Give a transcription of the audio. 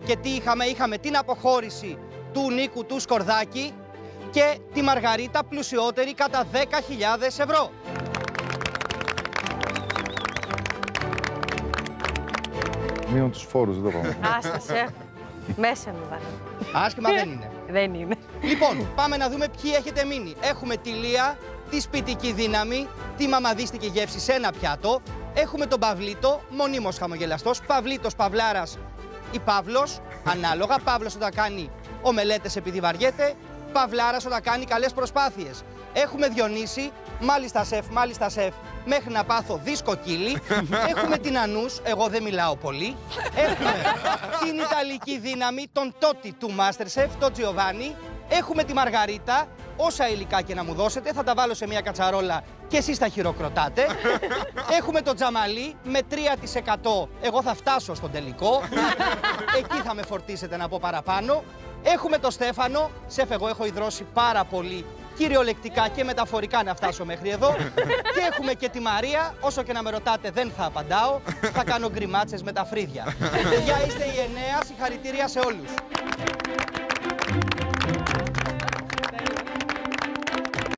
Και τι είχαμε? Είχαμε την αποχώρηση του Νίκου του Σκορδάκη και τη Μαργαρίτα πλουσιότερη κατά 10.000 ευρώ. Μείον τους φόρους, δεν το πάμε. Άστα, σεφ. Μέσα μου βάλε. Άσχημα δεν είναι. Δεν είναι. Λοιπόν, πάμε να δούμε ποιοι έχετε μείνει. Έχουμε τη Λία, τη σπιτική δύναμη, τη μαμαδίστικη γεύση σε ένα πιάτο. Έχουμε τον Παυλίτο, μονίμως χαμογελαστός. Παυλίτος, Παυλάρας ή Παύλος, ανάλογα. Παύλος όταν κάνει ομελέτες επειδή βαριέται. Παυλάρας όταν κάνει καλές προσπάθειες. Έχουμε Διονύση, μάλιστα σεφ, μέχρι να πάθω δίσκο κύλι. Έχουμε την Ανούς, εγώ δεν μιλάω πολύ. Έχουμε την Ιταλική δύναμη, τον Τότι του Masterchef, τον Τζιοβάνι. Έχουμε τη Μαργαρίτα, όσα υλικά και να μου δώσετε θα τα βάλω σε μια κατσαρόλα και εσείς τα χειροκροτάτε. Έχουμε τον Τζαμαλί, με 3% εγώ θα φτάσω στον τελικό. Εκεί θα με φορτίσετε να πω παραπάνω. Έχουμε τον Στέφανο, σεφ εγώ έχω ιδρώσει πάρα πολύ κυριολεκτικά και μεταφορικά να φτάσω μέχρι εδώ. Και έχουμε και τη Μαρία, όσο και να με ρωτάτε δεν θα απαντάω, θα κάνω γκριμάτσες με τα φρύδια. Παιδιά είστε οι 9, συγχαρητήρια σε όλους.